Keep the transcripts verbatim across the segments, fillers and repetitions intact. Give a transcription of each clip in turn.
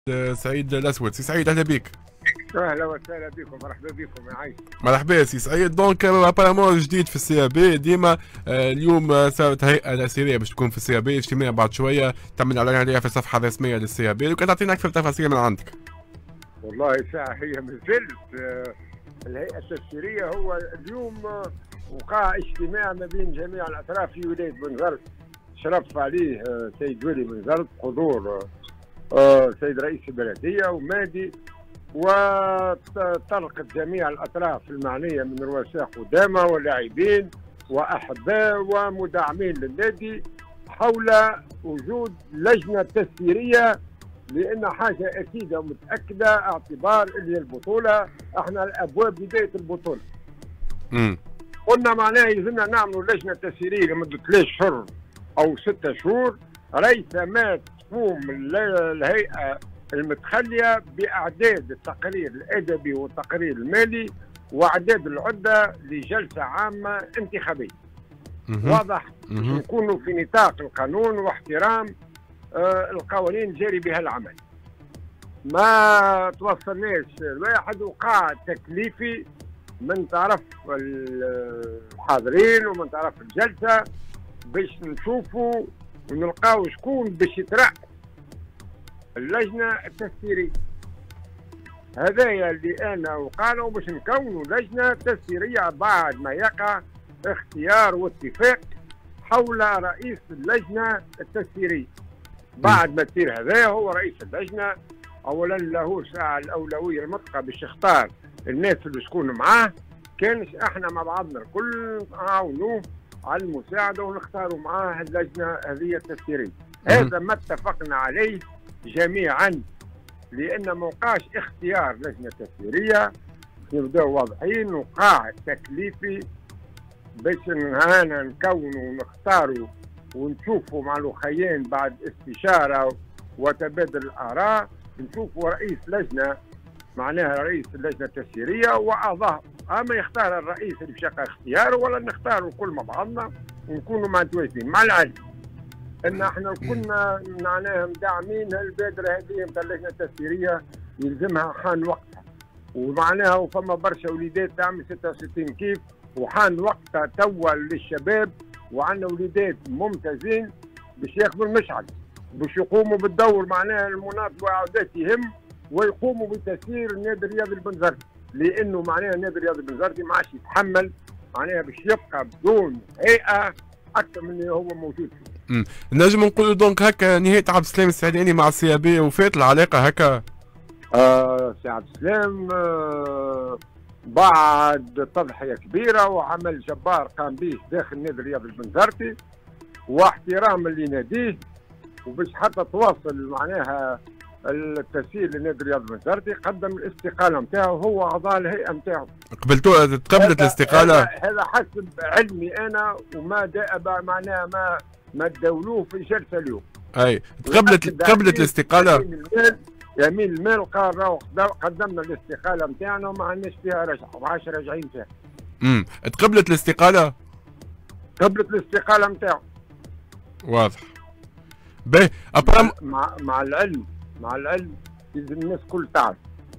سعيد الاسود. سي سعيد اهلا بك. اهلا وسهلا بكم، مرحبا بكم يا عايش. مرحبا سي سعيد. دونك ابارامون جديد في السي بي ديما اليوم صارت هيئه الاسيريه باش تكون في السي بي اجتماع بعد شويه تعمل اعلان عليها في الصفحه الرسميه للسي بي، وكان تعطينا اكثر تفاصيل من عندك. والله ساعه هي مازالت الهيئه التفسيريه. هو اليوم وقع اجتماع ما بين جميع الاطراف في ولايه بنزرت، شرف عليه سيد ولي بنزرت حضور سيد رئيس البلديه ومادي، وطرقت جميع الاطراف المعنيه من رؤساء قدامى ولاعبين واحباء ومدعمين للنادي حول وجود لجنه تسييريه، لان حاجه اكيده ومتاكده اعتبار اللي البطوله احنا الابواب بدايه البطوله. امم قلنا معناها يلزمنا نعملوا لجنه تسييريه لمده ثلاث شهور او ستة شهور، ليس ما تقوم الهيئه المتخليه باعداد التقرير الادبي والتقرير المالي واعداد العده لجلسه عامه انتخابيه. واضح نكونوا في نطاق القانون واحترام آه القوانين الجاري بها العمل. ما توصلناش الواحد وقع تكليفي من طرف الحاضرين ومن طرف الجلسه باش نشوفوا ونلقاو شكون باش يترأس اللجنه التسييريه. هذايا اللي انا وقالوا باش نكونوا لجنه تسييريه بعد ما يقع اختيار واتفاق حول رئيس اللجنه التسييريه. بعد ما تصير هذا هو رئيس اللجنه، اولا له ساعه الاولويه المطلقه باش يختار الناس اللي شكون معاه. كانش احنا مع بعضنا الكل نعاونوه على المساعده ونختاروا معاه اللجنه هذه التسييريه. هذا ما اتفقنا عليه جميعا، لان ما وقعش اختيار لجنه تسييريه. نبداو واضحين، وقع تكليفي باش هانا نكونوا ونختاروا ونشوفوا مع الاخيين بعد استشاره وتبادل الاراء، نشوفوا رئيس لجنه معناها رئيس اللجنه التسييريه واعضاء. اما يختار الرئيس اللي بشقه اختياره ولا نختاروا الكل مع بعضنا ونكونوا متوازنين. مع العلم ان احنا كنا معناها مدعمين هالبادره هذه نتاع اللجنه التسييريه، يلزمها حان وقتها، ومعناها وفما برشا وليدات تعمل ستة وستين كيف، وحان وقتها توا للشباب، وعندنا وليدات ممتازين باش ياخذوا المشعل باش يقوموا بالدور معناها المناط وعودات يهم ويقوموا بتسيير النادي الرياضي البنزرتي، لانه معناها النادي الرياضي البنزرتي ما عادش يتحمل معناها باش يبقى بدون هيئه اكثر من اللي هو موجود فيه. امم نجم نقولوا دونك هكا نهايه عبد السلام السعداني مع السي بي وفات العلاقه هكا؟ آه سي عبد السلام آه بعد تضحيه كبيره وعمل جبار قام به داخل النادي الرياضي البنزرتي واحترام لناديه، وباش حتى تواصل معناها التسيير للنادي الرياضي البنزرتي قدم الاستقاله نتاعو هو اعضاء الهيئه نتاعو. قبلتوها تقبلت الاستقاله؟ هذا حسب علمي انا وما داء معناها ما ما تداولوه في الجلسه اليوم. اي تقبلت تقبلت الاستقاله؟ يمين المال قال راهو قدمنا الاستقاله نتاعنا وما عندناش فيها رجعه وما عادش راجعين فيها. امم تقبلت الاستقاله؟ قبلت الاستقاله نتاعو. واضح. باهي مع, مع مع العلم مع العلم يلزم الناس كل تعرف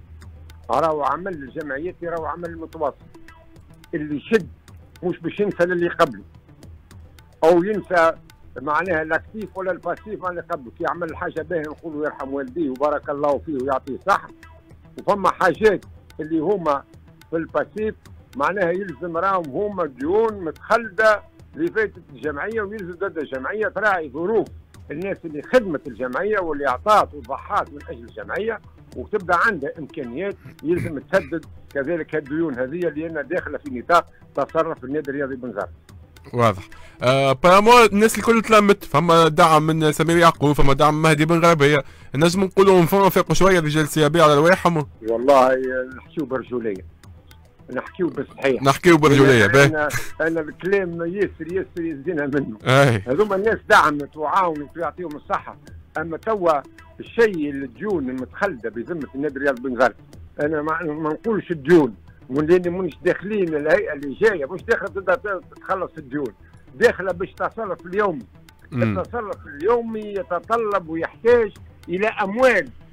راهو عمل الجمعياتي راهو عمل متواصل، اللي يشد مش باش ينسى للي قبله او ينسى معناها الاكتيف ولا الباسيف اللي قبله. كي يعمل حاجه باهيه نقولوا يرحم والديه وبارك الله فيه ويعطيه صح، وفما حاجات اللي هما في الباسيف معناها يلزم راهم هما ديون متخلده لفاتت الجمعيه، ويلزم ضد الجمعيه تراعي ظروف الناس اللي خدمت الجمعيه واللي اعطات وضحات من اجل الجمعيه، وتبدا عندها امكانيات يلزم تسدد كذلك الديون هذه لان داخله في نطاق تصرف النادي الرياضي بنزرتي. واضح. آه بارامون الناس الكل تلمت، فما دعم من سمير يعقوب، فما دعم مهدي بن غربيه، نجم نقولوا نفرقوا شويه رجال السيابي على رواحهم. والله نحكيو برجوليه، نحكيو بالصحيح، نحكيو برجوليه. باهي انا انا الكلام ياسر ياسر يزينا منه. اي هذوما الناس دعمت وعاونت ويعطيهم الصحه، اما توا الشيء الديون المتخلده بذمه النادي الرياضي بنزرتي، انا ما, ما نقولش الديون ولاني مش داخلين الهيئه اللي جايه مش داخله تقدر تخلص الديون، داخله باش تصرف اليومي. التصرف اليومي يتطلب ويحتاج الى اموال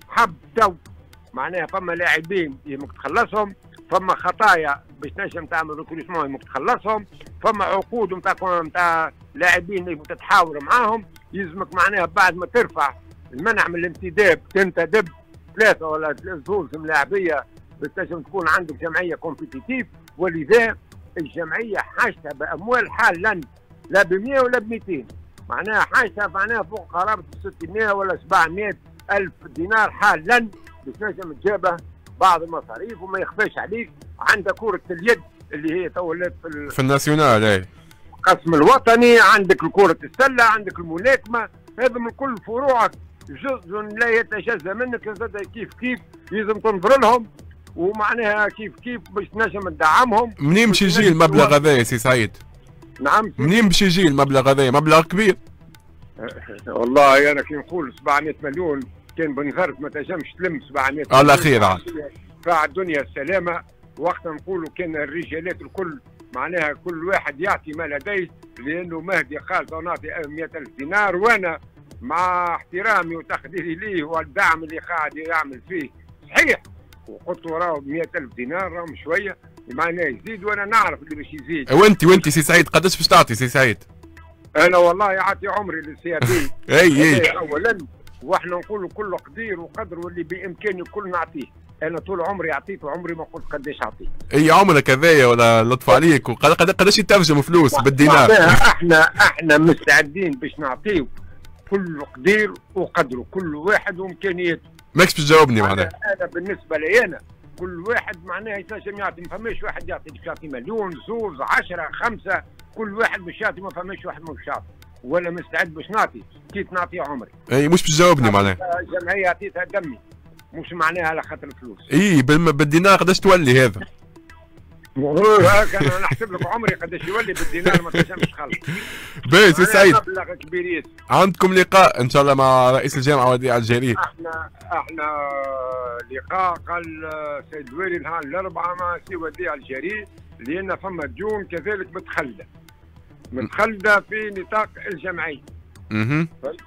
حب تو معناها فما لاعبين يمك تخلصهم، فما خطايا باش تنجم تعمل ريكروتمون يمك تخلصهم، فما عقود نتاع نتاع لاعبين يمك تتحاور معاهم، يلزمك معناها بعد ما ترفع المنع من الانتداب تنتدب ثلاثه ولا ثلث ملاعبيه باش تنجم تكون عندك جمعيه كومبيتيتيف. ولذا الجمعيه حاجتها باموال حالا لا ب مئة ولا ب مئتين، معناها حاجتها معناها فوق قرابه ستمئة ولا سبعمئة الف دينار حالا باش تنجم تجابه بعض المصاريف. وما يخفاش عليك عندك كرة اليد اللي هي تولات في, في الناسيونال اي القسم الوطني، عندك كرة السلة، عندك الملاكمة، هذا من كل فروعك جزء لا يتجزا منك. زاد كيف كيف لازم تنظر لهم ومعناها كيف كيف باش تنجم تدعمهم. منين باش يجي المبلغ هذا يا سي سعيد؟ نعم منين باش يجي المبلغ هذا؟ مبلغ كبير. والله انا كي نقول سبعمئة مليون كان بنغرب ما تنجمش تلم سبعمئة الله خير عاد فاع الدنيا السلامه. وقتها نقولوا كان الرجالات الكل معناها كل واحد يعطي ما لديه، لانه مهدي قال سنعطي مئة ألف دينار، وانا مع احترامي وتقديري ليه والدعم اللي قاعد يعمل فيه صحيح، وقلت له راهو مئة ألف دينار راهم شويه معناه يزيد، وانا نعرف اللي باش يزيد. وانت وانت سي سعيد قداش باش تعطي سي سعيد؟ انا والله يعطي عمري للسي بي اي اي اولا، واحنا نقولوا كل قدير وقدر واللي بامكاني الكل نعطيه. انا طول عمري عطيت وعمري ما قلت قداش اعطيه. اي عمرك هذايا ولا لطف عليك. وقداش يترجم فلوس بالدينار؟ احنا احنا مستعدين باش نعطيه كل قدير وقدره، كل واحد وامكانياته. ماكش باش تجاوبني معناها. انا بالنسبه لي انا كل واحد معناها يتنجم يعطي، ما فماش واحد يعطي باش يعطي مليون زوز عشرة خمسة، كل واحد باش يعطي، ما فماش واحد باش يعطي. وانا مستعد باش نعطي كيف نعطي عمري. اي مش باش تجاوبني معناها. الجمعيه عطيتها دمي مش معناها على خاطر الفلوس. اي بالدينار قداش تولي هذا؟ هاك انا نحسب لك عمري قداش يولي بالدينار ما تنجمش تخلص. باهي سي سعيد، مبلغ كبير ياسر. عندكم لقاء ان شاء الله مع رئيس الجامعه وديع الجرير. احنا احنا لقاء قال سيد الوالي نهار الاربعاء مع سي وديع الجرير، لان فما ديون كذلك متخلده متخلده في نطاق الجمعيه. اها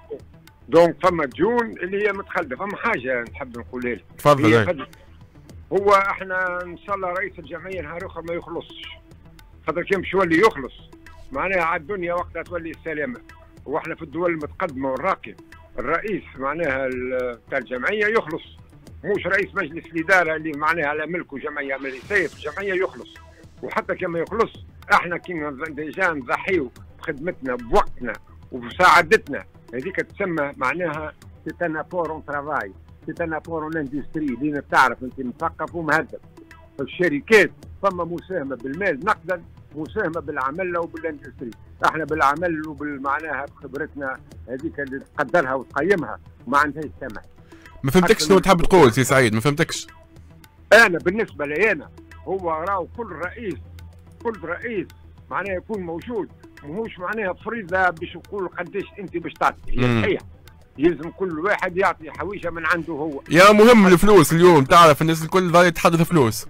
دونك فما ديون اللي هي متخلده. فما حاجه نحب نقولها لك. تفضل. هو احنا ان شاء الله رئيس الجمعيه نهار اخر ما يخلصش، خاطر كان باش يولي يخلص معناها على الدنيا وقتها تولي السلامه. واحنا في الدول المتقدمه والراقيه الرئيس معناها تاع الجمعيه يخلص، مش رئيس مجلس الاداره اللي معناها على ملكه جمعيه مجلسيه في الجمعيه يخلص. وحتى كما يخلص احنا كنا ديجا نضحيو بخدمتنا بوقتنا وبساعدتنا، هذيك تسمى معناها سي ان ابور اون ترافاي، سي ان ابور اون اندستري، لان تعرف انت مثقف ومهذب. في الشركات فما مساهمه بالمال نقدا، مساهمه بالعمل وبالاندستري. احنا بالعمل وبالمعناها بخبرتنا هذيك اللي تقدرها وتقيمها وما عندهاش ثمن. ما فهمتكش شنو تحب تقول سي سعيد؟ ما فهمتكش. انا بالنسبه لي انا هو راهو كل رئيس كل رئيس معناها يكون موجود، ماهوش معناها فريضه باش يقول قداش انت باش تعطي، هي صحيح يلزم كل واحد يعطي حويجه من عنده هو. يا مهم الفلوس اليوم، تعرف الناس الكل ظاهر يتحدث فلوس.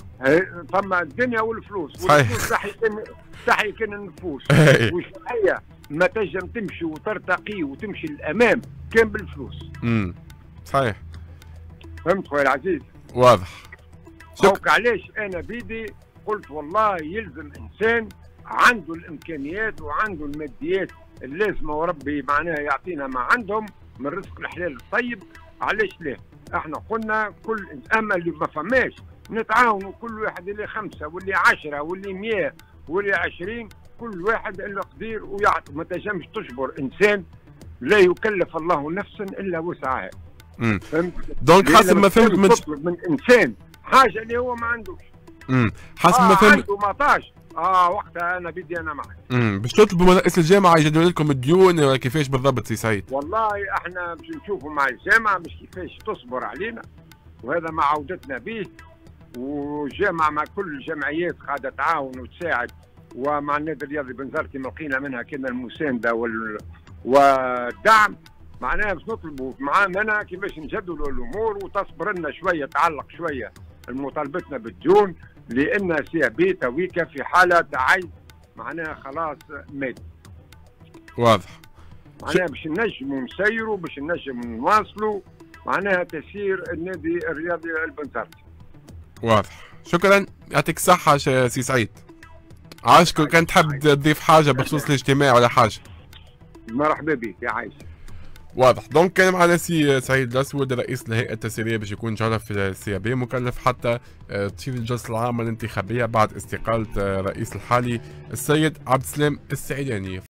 فما الدنيا والفلوس، صحيح. صحي كان صحي كان النفوس والشرعيه ما تنجم تمشي وترتقي وتمشي للامام كان بالفلوس. امم صحيح. فهمت خويا العزيز؟ واضح. شكرا. علاش انا بيدي قلت والله يلزم انسان عنده الامكانيات وعنده الماديات اللازمه وربي معناها يعطينا ما عندهم من رزق الحلال الطيب. علاش لا؟ احنا قلنا كل اما اللي ما فماش نتعاونوا كل واحد اللي خمسه واللي عشره واللي مئة واللي عشرين، كل واحد اللي قدير ويعطي. ما تنجمش تجبر انسان، لا يكلف الله نفسا الا وسعها. امم دونك حسب ما فهمت من تطلب من انسان حاجه اللي هو ما عندوش. امم حسب آه ما فهمت عنده مطاش اه وقتها انا بدي انا معك. امم باش تطلبوا من رئيس الجامعه يجدوا لكم الديون ولا كيفاش بالضبط سي سعيد؟ والله احنا باش نشوفوا مع الجامعه مش كيفاش تصبر علينا، وهذا ما عودتنا به. والجامعه مع كل الجمعيات قاعده تعاون وتساعد، ومع النادي الرياضي بنزرتي ملقينا منها كنا المسانده وال... والدعم. معناها باش نطلبوا معانا كيفاش نجدوا الامور وتصبر لنا شويه، تعلق شويه مطالبتنا بالديون، لان سي بي تويكا في حاله عجز معناها خلاص مادي. واضح. معناها باش نجموا نسيروا باش نجموا نواصلوا معناها تسيير النادي الرياضي البنزرت. واضح. شكرا، يعطيك الصحة سي سعيد. عاشكو، كان تحب تضيف حاجة بخصوص الاجتماع ولا حاجة؟ مرحبا بك يا عايش. واضح. دونك كان معنا سي سعيد الاسود رئيس الهيئه التسييريه باش يكون جوله في السي بي، مكلف حتى تشيل الجلسه العامه الانتخابيه بعد استقاله الرئيس الحالي السيد عبد السلام السعيداني.